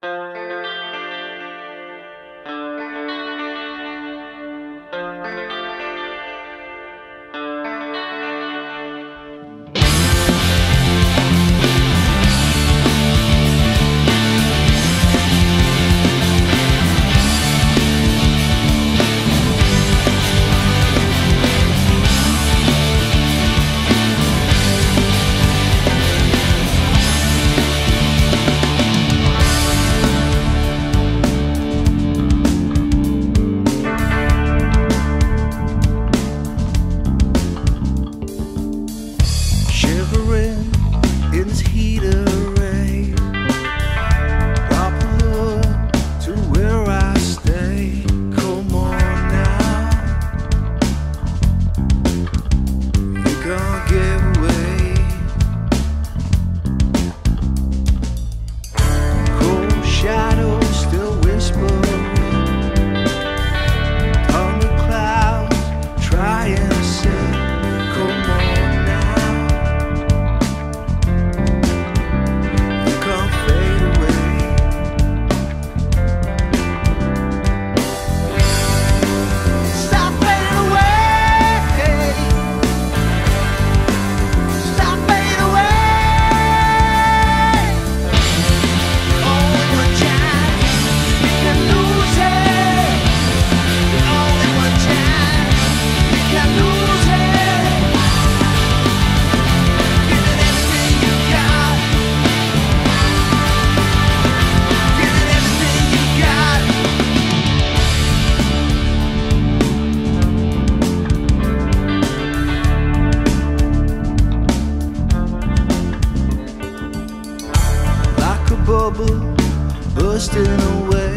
bubble bursting away.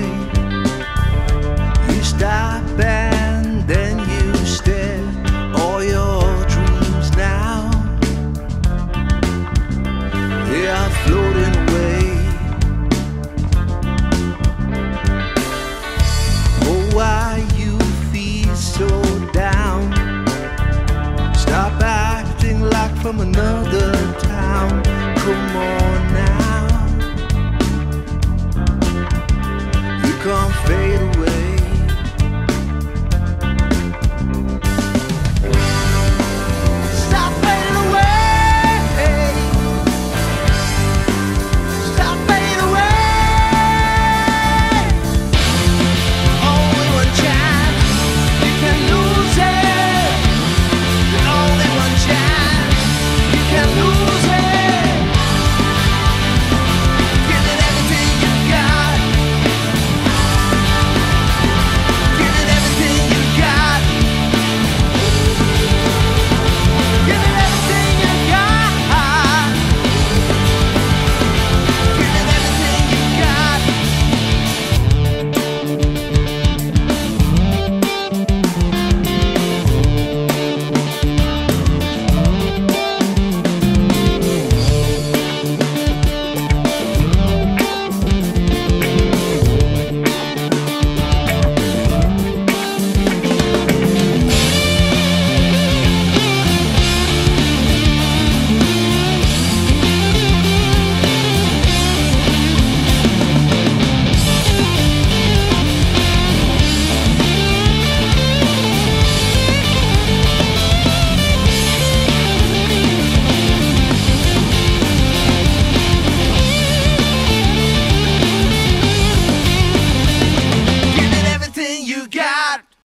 You stop and then you stare. All your dreams now, they are floating away. Oh, why you feel so down? Stop acting like from another town. Come on now, you can't fade away. Stop fading away. Stop fading away. Only one chance, you can lose it. Only one chance, you can lose it. Give it everything you got. Give it everything you got. Give it everything you got. Give it everything you got. Give it everything you got.